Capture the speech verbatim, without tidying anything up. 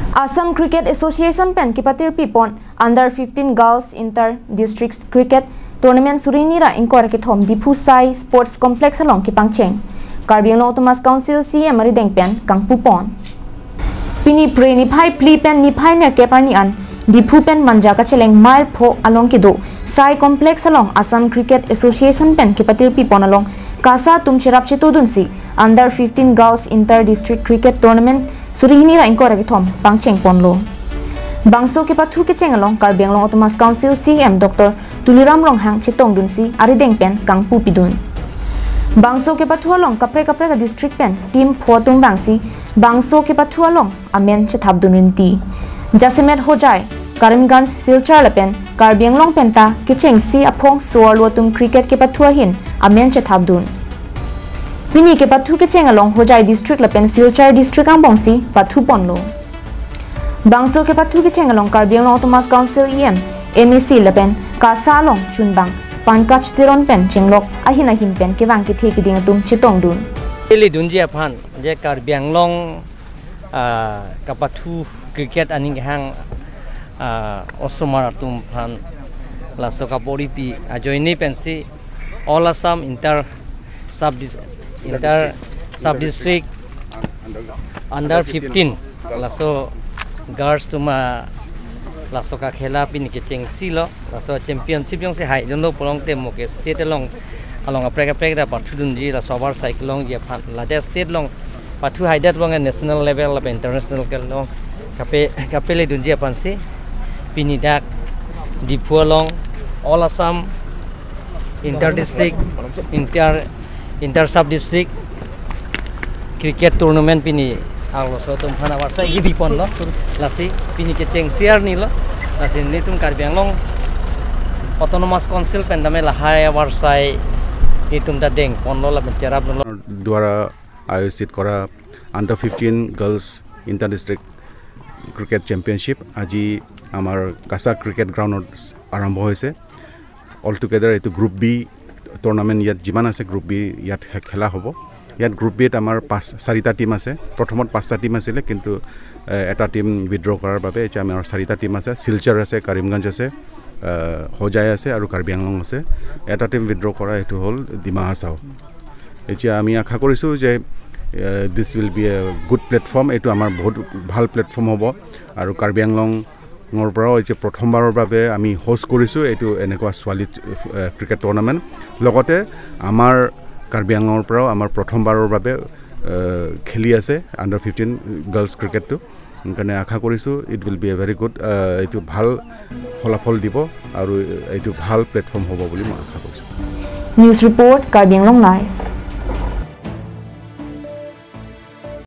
Assam Cricket Association pen kipatir pipon under fifteen girls inter district cricket tournament surinira inkor ke thom dipusai sports complex along kepangcheng Karbi Anglong Autonomous Council C M ari dengpen kangpupon pini pre ni phai pli pen ni phai ne kepani an dipu pen manja ka cheleng mile pho along kido sai complex along Assam Cricket Association pen kipatir pipon along kasa tum chirap chitudunsi under fifteen girls inter district cricket tournament surinira inkor ke thom pangcheng ponlo bangso ke pathu ke chengalong Karbi Anglong Autonomous Council C M Doctor Tuliram Longhang chitong dunsi ari dengpen kangpu pidun bangso ke pathu along kapre kapre ka district pen team photung bangsi bangso ke pathu along amen chithap dununti jasemet hojai Karimganj Silchar lapen Karbi Anglong penta ke chengsi aphong suarlotum cricket ke pathu hin amen chithap dun Pini ke pathu ke chengalong hojai district lapen Silchar district ang bongsi pathu ponlo bangso ke pathu ke chengalong Karbi Anglong Autonomous Council E M M E C lapen kasalong chunbang pankach tiron pen chenglok ahina him pen ke wang ke theki ding tum chitong dun eli dunji aphan je Karbi Anglong ka pathu cricket aning hang osomar tum phan la soka bori pi ajoini pensi all Assam inter sub inter sub district under fifteen laso girls tuma laso ka khela pin ke cheng silo laso championship yong se hai jon lo polong te mo ke state long along a preka preka pathu dun ji la sobar cyclone ye phan la de state long pathu hai dat long national level la international ke long kape kapele dun ji pan se pini dak dipu long all Assam inter district inter inter sub district cricket tournament pini aglo so tum phana warsa gi bipon lo lasi pini ke cheng siar ni lo lasi ni tum Karbi Anglong Autonomous Council pendame la hai warsai itum da deng pon lo la bencerap lo द्वारा आयोजित करा under fifteen girls inter district cricket championship আজি आमार कासा cricket ground आरम्भ होइसे all together एतु group B tournament यात जिमान আছে ग्रुप बी यात खेला हबो यात ग्रुप बी आमार पाँच चारिटा टीम আছে प्रथमत पाँचटा टीम आছিলে কিন্তু এটা টিম উইথড্ৰ কৰাৰ বাবে এতিয়া আমাৰ চাৰিটা টিম আছে শিলচৰ আছে কৰিমগঞ্জ আছে হোজাই আছে আৰু কাৰ্বি আংলং আছে এটা টিম উইথড্ৰ কৰা এটো হল ডিমা হাছাও এতিয়া আমি আশা কৰিছো যে this will be a good platform এটো আমাৰ বহুত ভাল প্লেটফৰ্ম হ'ব আৰু কাৰ্বি আংলং ঙৰ পৰা এই প্ৰথমবাৰৰ বাবে আমি হোষ্ট কৰিছো এটো এনেকুৱা সোৱালি ক্ৰিকেট টুৰ্নামেন্ট লগতে আমাৰ কাৰ্বি আংলঙৰ পৰা আমাৰ প্ৰথমবাৰৰ বাবে খেলি আছে আন্ডাৰ fifteen গাৰ্লছ ক্ৰিকেটটো কাৰণে আশা কৰিছো it will be a very good এটো ভাল ফলাফল দিব আৰু এটো ভাল প্লেটফৰ্ম হ'ব বুলি মই আশা কৰিছো news report Karbi Anglong live